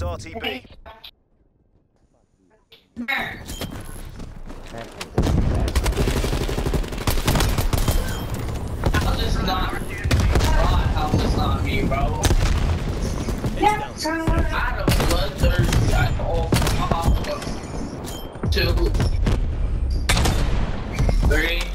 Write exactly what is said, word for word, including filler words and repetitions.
R T B. How's this not? How's this not me, bro? Yeah. I don't bloodthirsty. I off two, three.